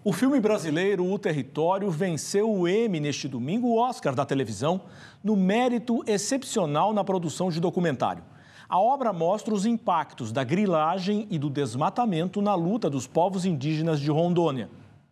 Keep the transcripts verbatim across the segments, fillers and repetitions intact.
O filme brasileiro O Território venceu o Emmy neste domingo, o Oscar da televisão, no mérito excepcional na produção de documentário. A obra mostra os impactos da grilagem e do desmatamento na luta dos povos indígenas de Rondônia.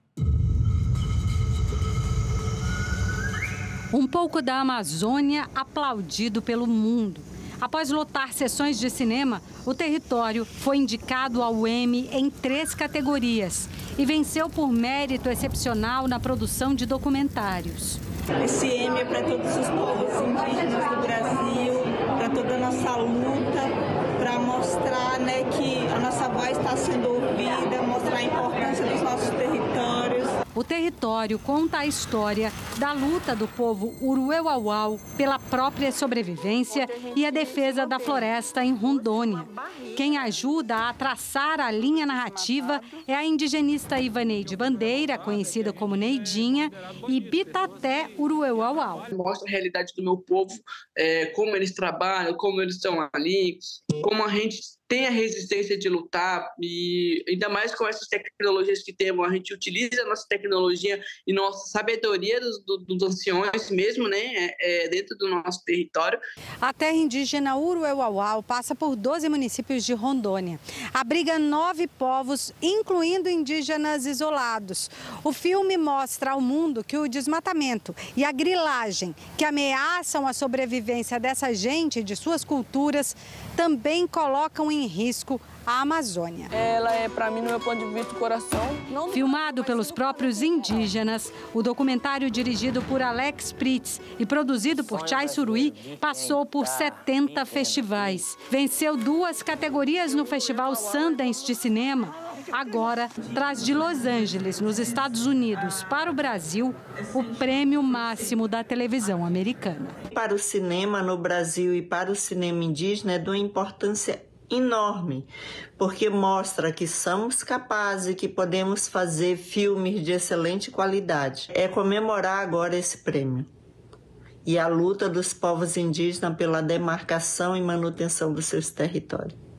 Um pouco da Amazônia aplaudido pelo mundo. Após lotar sessões de cinema, O Território foi indicado ao Emmy em três categorias e venceu por mérito excepcional na produção de documentários. Esse Emmy é para todos os povos indígenas do Brasil, para toda a nossa luta, para mostrar, né, que a nossa voz está sendo ouvida, mostrar a importância dos nossos territórios. O Território conta a história da luta do povo Uruauau pela própria sobrevivência e a defesa da floresta em Rondônia. Quem ajuda a traçar a linha narrativa é a indigenista Ivaneide Bandeira, conhecida como Neidinha, e Bitaté Uruauau. Mostra a realidade do meu povo, é, como eles trabalham, como eles estão ali, como a gente tem a resistência de lutar, e ainda mais com essas tecnologias que temos, a gente utiliza a nossa tecnologia e nossa sabedoria dos, dos anciões mesmo, né, é, dentro do nosso território. A terra indígena Uruauau passa por doze municípios de Rondônia. Abriga nove povos, incluindo indígenas isolados. O filme mostra ao mundo que o desmatamento e a grilagem, que ameaçam a sobrevivência dessa gente e de suas culturas, também colocam em risco a Amazônia. Ela é, para mim, no meu ponto de vista, o coração. Não... Filmado pelos próprios indígenas, o documentário dirigido por Alex Pritz e produzido por Chay Suruí passou por setenta festivais. Venceu duas categorias no Festival Sundance de Cinema. Agora, traz de Los Angeles, nos Estados Unidos, para o Brasil, o prêmio máximo da televisão americana. Para o cinema no Brasil e para o cinema indígena é de uma importância enorme, porque mostra que somos capazes e que podemos fazer filmes de excelente qualidade. É comemorar agora esse prêmio e a luta dos povos indígenas pela demarcação e manutenção dos seus territórios.